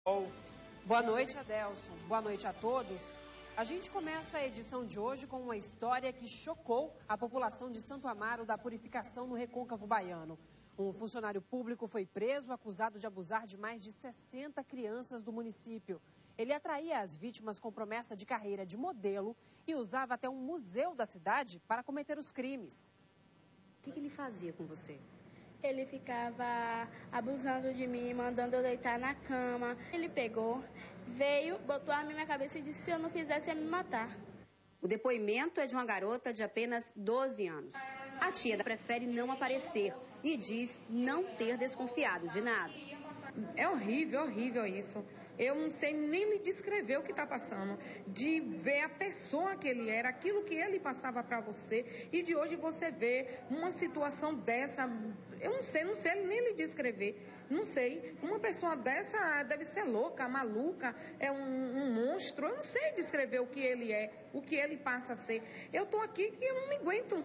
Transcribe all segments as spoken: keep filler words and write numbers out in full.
Boa noite, Adelson. Boa noite a todos. A gente começa a edição de hoje com uma história que chocou a população de Santo Amaro da Purificação no Recôncavo Baiano. Um funcionário público foi preso acusado de abusar de mais de sessenta crianças do município. Ele atraía as vítimas com promessa de carreira de modelo e usava até um museu da cidade para cometer os crimes. O que, que ele fazia com você? Ele ficava abusando de mim, mandando eu deitar na cama. Ele pegou, veio, botou a mim na cabeça e disse que se eu não fizesse ia me matar. O depoimento é de uma garota de apenas doze anos. A tia prefere não aparecer e diz não ter desconfiado de nada. É horrível, horrível isso. Eu não sei nem lhe descrever o que está passando. De ver a pessoa que ele era, aquilo que ele passava para você. E de hoje você vê uma situação dessa. Eu não sei, não sei nem lhe descrever. Não sei. Uma pessoa dessa deve ser louca, maluca, é um, um monstro. Eu não sei descrever o que ele é, o que ele passa a ser. Eu estou aqui que eu não me aguento.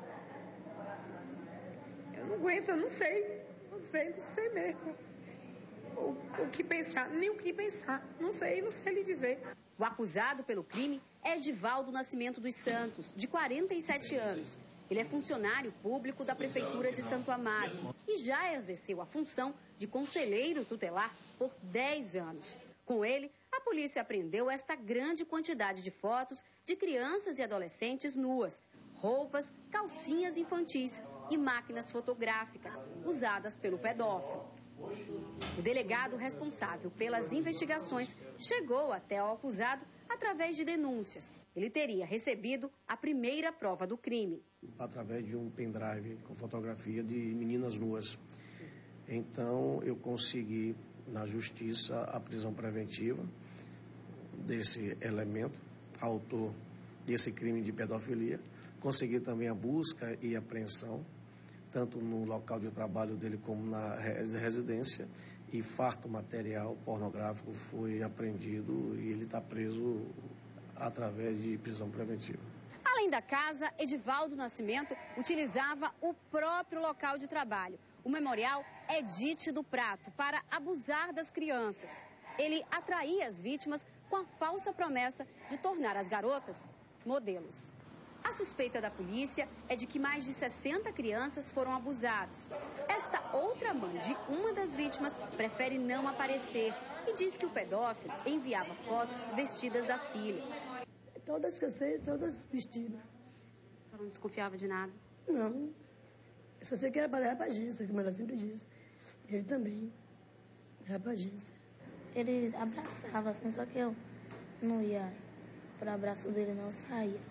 Eu não aguento, eu não sei. Não sei, não sei mesmo. O, o que pensar, nem o que pensar, não sei, não sei lhe dizer. O acusado pelo crime é Edivaldo Nascimento dos Santos, de quarenta e sete anos. Ele é funcionário público da Prefeitura de Santo Amaro e já exerceu a função de conselheiro tutelar por dez anos. Com ele, a polícia apreendeu esta grande quantidade de fotos de crianças e adolescentes nuas, roupas, calcinhas infantis e máquinas fotográficas usadas pelo pedófilo. O delegado responsável pelas investigações chegou até ao acusado através de denúncias. Ele teria recebido a primeira prova do crime. Através de um pendrive com fotografia de meninas nuas. Então, eu consegui, na justiça, a prisão preventiva desse elemento, autor desse crime de pedofilia. Consegui também a busca e apreensão, tanto no local de trabalho dele como na residência, e farto material pornográfico foi apreendido e ele está preso através de prisão preventiva. Além da casa, Edivaldo Nascimento utilizava o próprio local de trabalho, o Memorial Edite do Prato, para abusar das crianças. Ele atraía as vítimas com a falsa promessa de tornar as garotas modelos. A suspeita da polícia é de que mais de sessenta crianças foram abusadas. Esta outra mãe de uma das vítimas prefere não aparecer e diz que o pedófilo enviava fotos vestidas da filha. Todas cansei, todas vestidas. A senhora não desconfiava de nada? Não. Eu só sei que era para a agência, como ela sempre diz. Ele também. Era para agência. Ele abraçava assim, só que eu não ia para o abraço dele, não, saía.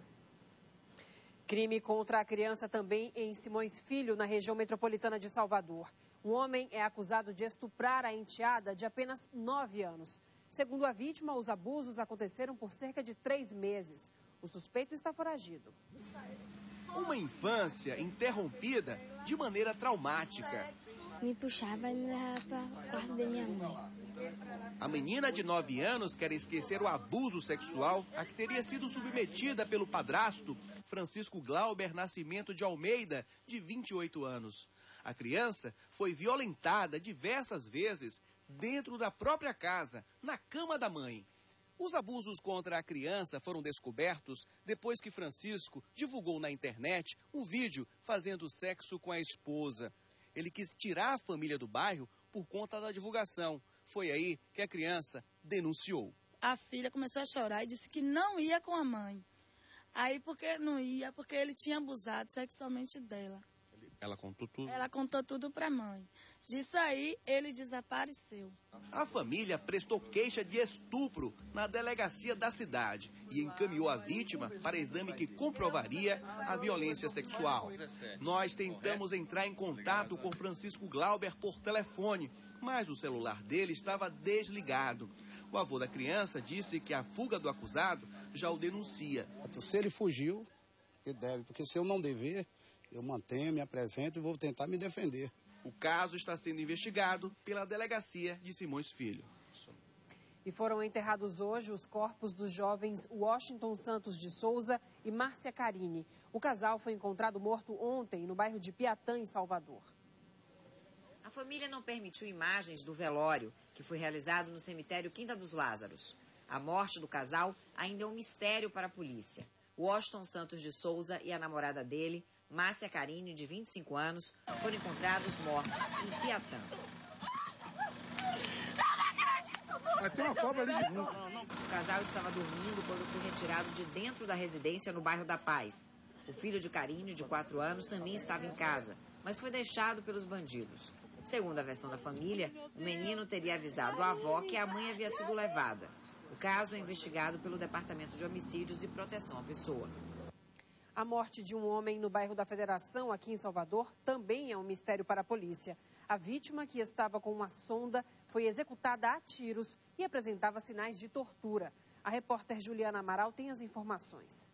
Crime contra a criança também em Simões Filho, na região metropolitana de Salvador. Um homem é acusado de estuprar a enteada de apenas nove anos. Segundo a vítima, os abusos aconteceram por cerca de três meses. O suspeito está foragido. Uma infância interrompida de maneira traumática. Me puxava e me levava para o quarto da minha mãe. A menina de nove anos quer esquecer o abuso sexual a que teria sido submetida pelo padrasto Francisco Glauber Nascimento de Almeida, de vinte e oito anos. A criança foi violentada diversas vezes dentro da própria casa, na cama da mãe. Os abusos contra a criança foram descobertos depois que Francisco divulgou na internet um vídeo fazendo sexo com a esposa. Ele quis tirar a família do bairro por conta da divulgação. Foi aí que a criança denunciou. A filha começou a chorar e disse que não ia com a mãe. Aí, porque não ia? Porque ele tinha abusado sexualmente dela. Ela contou tudo? Ela contou tudo para a mãe. Disso aí, ele desapareceu. A família prestou queixa de estupro na delegacia da cidade e encaminhou a vítima para exame que comprovaria a violência sexual. Nós tentamos entrar em contato com Francisco Glauber por telefone, mas o celular dele estava desligado. O avô da criança disse que a fuga do acusado já o denuncia. Se ele fugiu, ele deve, porque se eu não dever, eu mantenho, me apresento e vou tentar me defender. O caso está sendo investigado pela delegacia de Simões Filho. E foram enterrados hoje os corpos dos jovens Washington Santos de Souza e Márcia Carini. O casal foi encontrado morto ontem no bairro de Piatã, em Salvador. A A família não permitiu imagens do velório, que foi realizado no cemitério Quinta dos Lázaros. A morte do casal ainda é um mistério para a polícia. Washington Santos de Souza e a namorada dele, Márcia Carinho, de vinte e cinco anos, foram encontrados mortos em Piatã. Tem uma cobra ali de novo. O casal estava dormindo quando foi retirado de dentro da residência no bairro da Paz. O filho de Carinho, de quatro anos, também estava em casa, mas foi deixado pelos bandidos. Segundo a versão da família, o menino teria avisado a avó que a mãe havia sido levada. O caso é investigado pelo Departamento de Homicídios e Proteção à Pessoa. A morte de um homem no bairro da Federação, aqui em Salvador, também é um mistério para a polícia. A vítima, que estava com uma sonda, foi executada a tiros e apresentava sinais de tortura. A repórter Juliana Amaral tem as informações.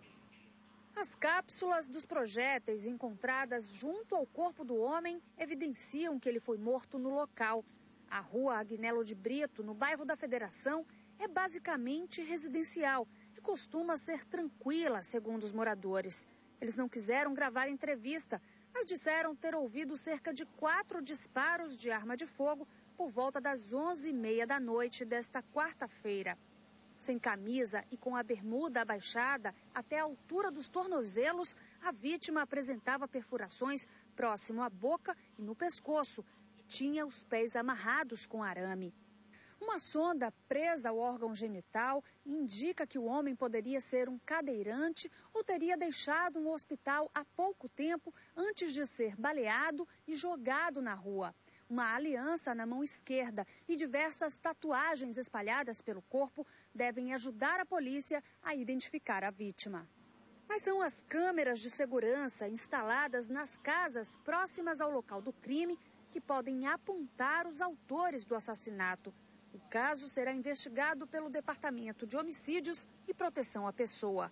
As cápsulas dos projéteis encontradas junto ao corpo do homem evidenciam que ele foi morto no local. A rua Agnello de Brito, no bairro da Federação, é basicamente residencial e costuma ser tranquila, segundo os moradores. Eles não quiseram gravar entrevista, mas disseram ter ouvido cerca de quatro disparos de arma de fogo por volta das onze e meia da noite desta quarta-feira. Sem camisa e com a bermuda abaixada até a altura dos tornozelos, a vítima apresentava perfurações próximo à boca e no pescoço e tinha os pés amarrados com arame. Uma sonda presa ao órgão genital indica que o homem poderia ser um cadeirante ou teria deixado um hospital há pouco tempo antes de ser baleado e jogado na rua. Uma aliança na mão esquerda e diversas tatuagens espalhadas pelo corpo devem ajudar a polícia a identificar a vítima. Mas são as câmeras de segurança instaladas nas casas próximas ao local do crime que podem apontar os autores do assassinato. O caso será investigado pelo Departamento de Homicídios e Proteção à Pessoa.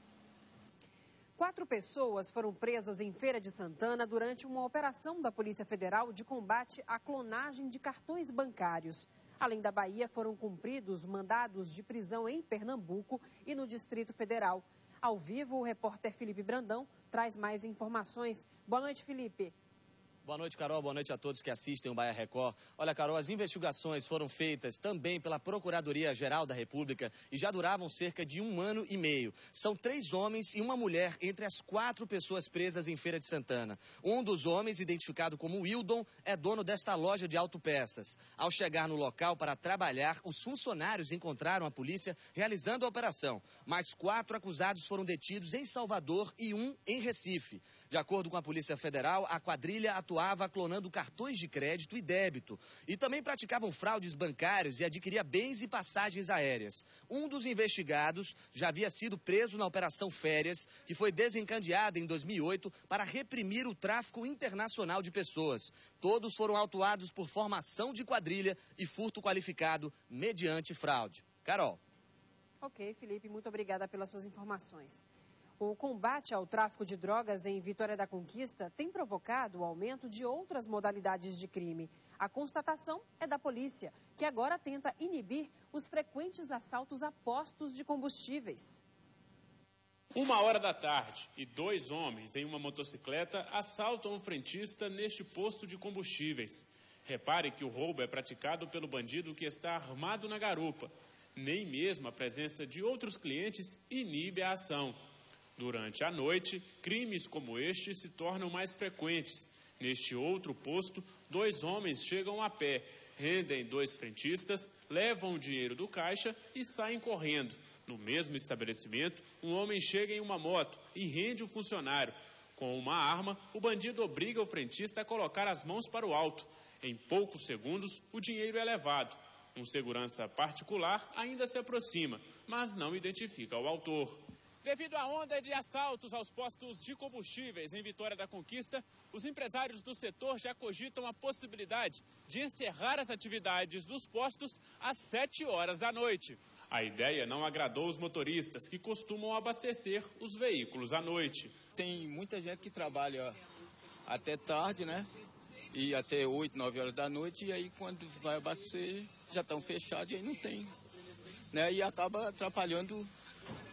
Quatro pessoas foram presas em Feira de Santana durante uma operação da Polícia Federal de combate à clonagem de cartões bancários. Além da Bahia, foram cumpridos mandados de prisão em Pernambuco e no Distrito Federal. Ao vivo, o repórter Felipe Brandão traz mais informações. Boa noite, Felipe. Boa noite, Carol. Boa noite a todos que assistem o Bahia Record. Olha, Carol, as investigações foram feitas também pela Procuradoria-Geral da República e já duravam cerca de um ano e meio. São três homens e uma mulher entre as quatro pessoas presas em Feira de Santana. Um dos homens, identificado como Wildon, é dono desta loja de autopeças. Ao chegar no local para trabalhar, os funcionários encontraram a polícia realizando a operação. Mais quatro acusados foram detidos em Salvador e um em Recife. De acordo com a Polícia Federal, a quadrilha atuava clonando cartões de crédito e débito e também praticavam fraudes bancários e adquiria bens e passagens aéreas. Um dos investigados já havia sido preso na Operação Férias, que foi desencadeada em dois mil e oito para reprimir o tráfico internacional de pessoas. Todos foram autuados por formação de quadrilha e furto qualificado mediante fraude. Carol. Ok, Felipe, muito obrigada pelas suas informações. O combate ao tráfico de drogas em Vitória da Conquista tem provocado o aumento de outras modalidades de crime. A constatação é da polícia, que agora tenta inibir os frequentes assaltos a postos de combustíveis. Uma hora da tarde e dois homens em uma motocicleta assaltam um frentista neste posto de combustíveis. Repare que o roubo é praticado pelo bandido que está armado na garupa. Nem mesmo a presença de outros clientes inibe a ação. Durante a noite, crimes como este se tornam mais frequentes. Neste outro posto, dois homens chegam a pé, rendem dois frentistas, levam o dinheiro do caixa e saem correndo. No mesmo estabelecimento, um homem chega em uma moto e rende o funcionário. Com uma arma, o bandido obriga o frentista a colocar as mãos para o alto. Em poucos segundos, o dinheiro é levado. Um segurança particular ainda se aproxima, mas não identifica o autor. Devido à onda de assaltos aos postos de combustíveis em Vitória da Conquista, os empresários do setor já cogitam a possibilidade de encerrar as atividades dos postos às sete horas da noite. A ideia não agradou os motoristas, que costumam abastecer os veículos à noite. Tem muita gente que trabalha até tarde, né? E até oito, nove horas da noite, e aí quando vai abastecer já estão fechados e aí não tem. Né? E acaba atrapalhando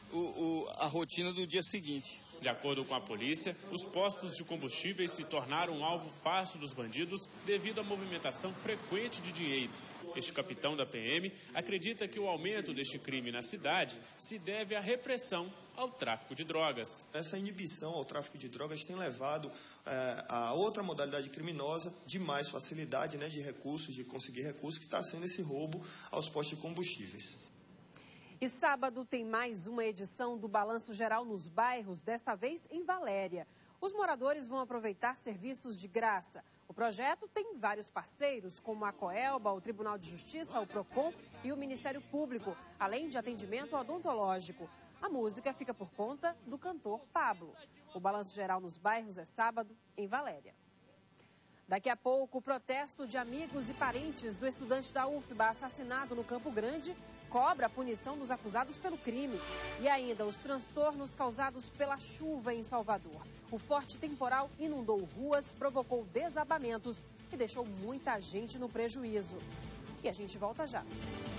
o, o, a rotina do dia seguinte. De acordo com a polícia, os postos de combustíveis se tornaram um alvo fácil dos bandidos devido à movimentação frequente de dinheiro. Este capitão da P M acredita que o aumento deste crime na cidade se deve à repressão ao tráfico de drogas. Essa inibição ao tráfico de drogas tem levado é, a outra modalidade criminosa de mais facilidade, né, de recursos, de conseguir recursos, que está sendo esse roubo aos postos de combustíveis. E sábado tem mais uma edição do Balanço Geral nos bairros, desta vez em Valéria. Os moradores vão aproveitar serviços de graça. O projeto tem vários parceiros, como a Coelba, o Tribunal de Justiça, o Procon e o Ministério Público, além de atendimento odontológico. A música fica por conta do cantor Pablo. O Balanço Geral nos bairros é sábado, em Valéria. Daqui a pouco, o protesto de amigos e parentes do estudante da U F B A assassinado no Campo Grande cobra a punição dos acusados pelo crime. E ainda os transtornos causados pela chuva em Salvador. O forte temporal inundou ruas, provocou desabamentos e deixou muita gente no prejuízo. E a gente volta já.